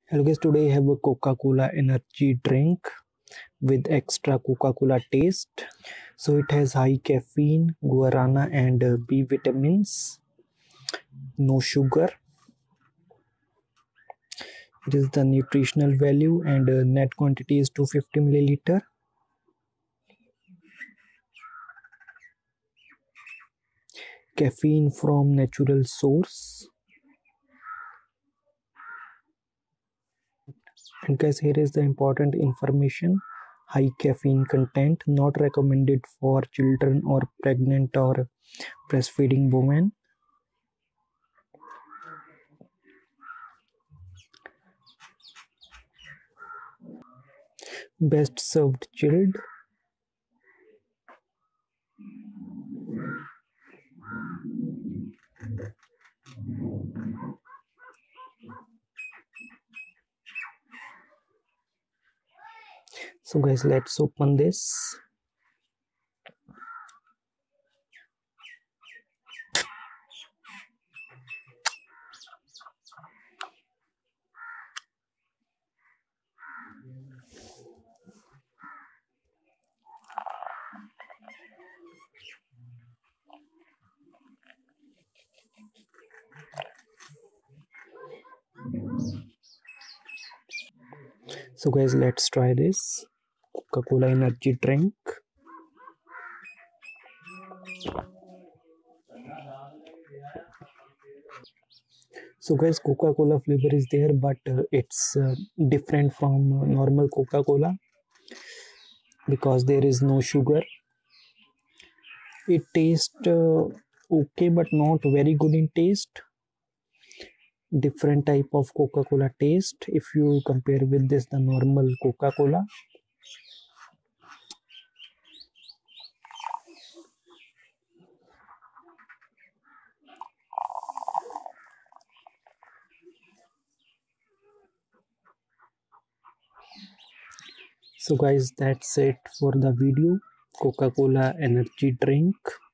Hello guys, today I have a Coca-Cola energy drink with extra Coca-Cola taste. So it has high caffeine, guarana and B vitamins, no sugar. It is the nutritional value and net quantity is 250 milliliter. Caffeine from natural source. And guys, here is the important information. High caffeine content, not recommended for children or pregnant or breastfeeding women. Best served chilled. So guys, let's open this. So guys, let's try this Coca-Cola energy drink. So guys, Coca-Cola flavor is there, but it's different from normal Coca-Cola because there is no sugar. It tastes okay, but not very good in taste. Different type of Coca-Cola taste if you compare with this the normal Coca-Cola. So guys, that's it for the video. Coca-Cola energy drink.